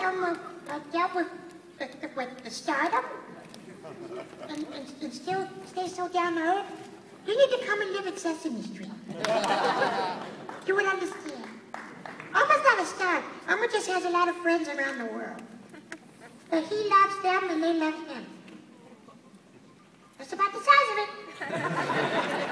dealt with the stardom and still stay so down to earth, you need to come and live at Sesame Street. You would understand. Almost not a star. Elmo just has a lot of friends around the world. But he loves them and they love him. That's about the size of it.